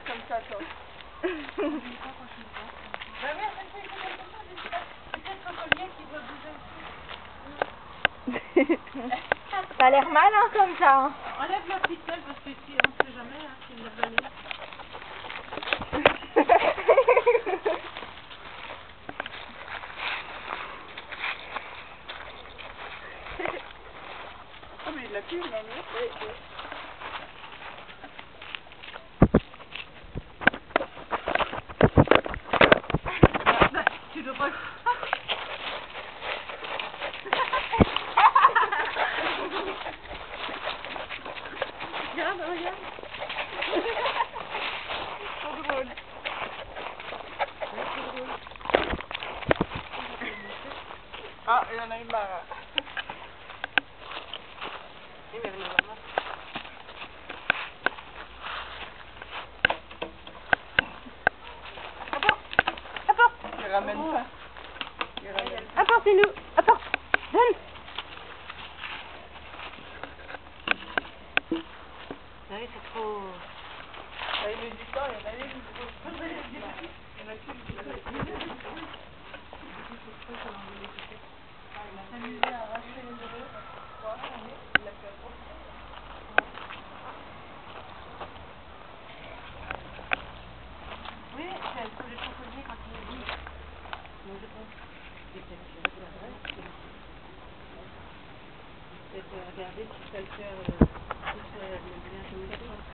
comme ça, toi. Bah oui, à chaque fois, il fait comme ça, c'est peut-être un collier qui doit bouger. Ça a l'air mal, hein, comme ça. Hein. Enlève la ficelle parce que si, on ne sait jamais, hein, s'il l'a valé. Oh, mais il l'a plus, il l'a mis. Oui, oui. Tu dois pas... Regarde, regarde. Trop drôle. Ah, il en a eu marre. Il ramène pas. Il ramène pas. Apportez-nous. Apporte. Donne. Oui, c'est trop... Il met du temps, il y en a une. Il y en a qu'une qui l'a fait. Il a s'amusé à arracher les oreilles. Il l'a fait à trop. Oui, c'est un peu le chocolat quand il est dit. Non, je pense. Peut-être regarder si ça le fait bien comme ça.